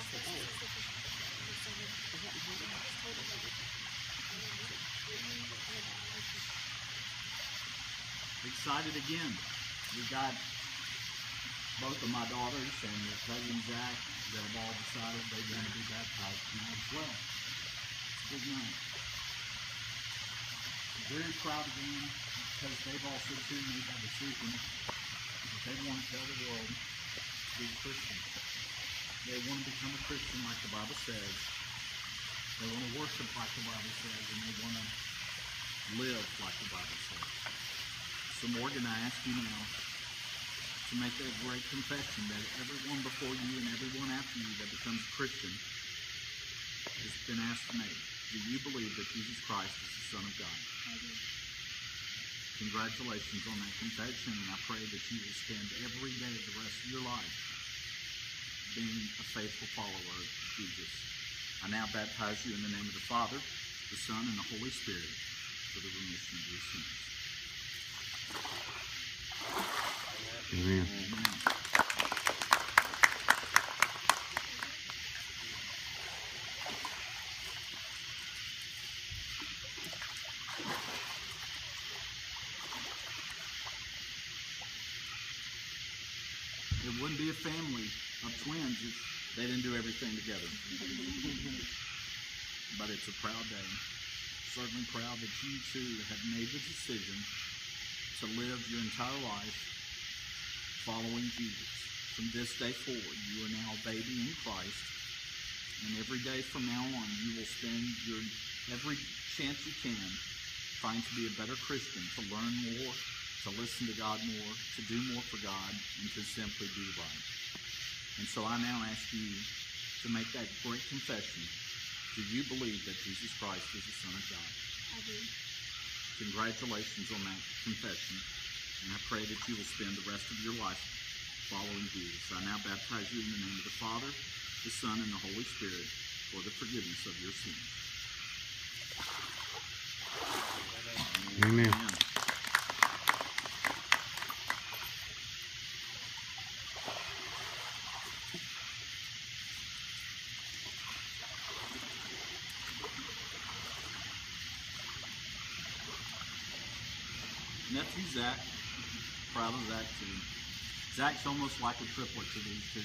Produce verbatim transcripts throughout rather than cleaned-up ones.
Excited again. We got both of my daughters and their cousin Zach that have all decided they're going to be baptized tonight as well. It's a big night. I'm very proud of them because they've also too made that decision that they want to tell the world to be a Christian. They want to become a Christian like the Bible says. They want to worship like the Bible says, and they want to live like the Bible says. So Morgan, I ask you now to make that great confession that everyone before you and everyone after you that becomes a Christian has been asked to make. Do you believe that Jesus Christ is the Son of God? I do. Congratulations on that confession, and I pray that you will spend every day of the rest of your life being a faithful follower of Jesus. I now baptize you in the name of the Father, the Son, and the Holy Spirit for the remission of your sins. Amen. Amen. It wouldn't be a family of twins if they didn't do everything together. But it's a proud day. Certainly proud that you two have made the decision to live your entire life following Jesus. From this day forward, you are now a baby in Christ, and every day from now on, you will spend your every chance you can trying to be a better Christian, to learn more, to listen to God more, to do more for God, and to simply do right. And so I now ask you to make that great confession. Do you believe that Jesus Christ is the Son of God? I do. Congratulations on that confession, and I pray that you will spend the rest of your life following Jesus. I now baptize you in the name of the Father, the Son, and the Holy Spirit for the forgiveness of your sins. Amen. Amen. Nephew Zach, proud of Zach too. Zach's almost like a triplet to these two.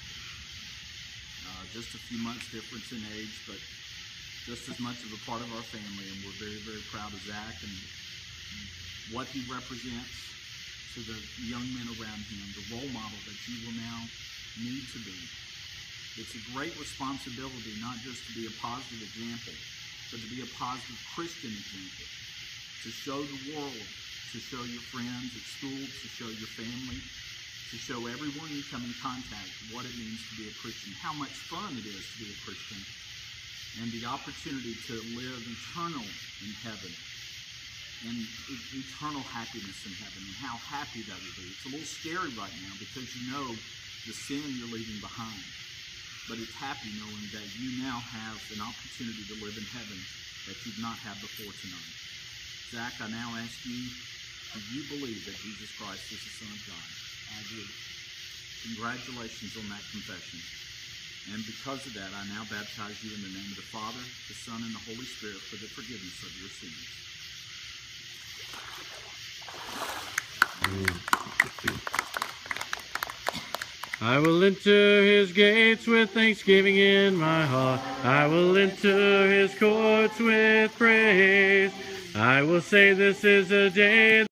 Uh, just a few months difference in age, but just as much of a part of our family, and we're very, very proud of Zach and what he represents to the young men around him, the role model that you will now need to be. It's a great responsibility not just to be a positive example, but to be a positive Christian example, to show the world, to show your friends at school, to show your family, to show everyone you come in contact what it means to be a Christian, how much fun it is to be a Christian, and the opportunity to live eternal in heaven, and e- eternal happiness in heaven, and how happy that will be. It's a little scary right now because you know the sin you're leaving behind, but it's happy knowing that you now have an opportunity to live in heaven that you've not had before tonight. Zach, I now ask you, do you believe that Jesus Christ is the Son of God? I do. Congratulations on that confession. And because of that, I now baptize you in the name of the Father, the Son, and the Holy Spirit for the forgiveness of your sins. I will enter his gates with thanksgiving in my heart. I will enter his courts with praise. I will say this is a day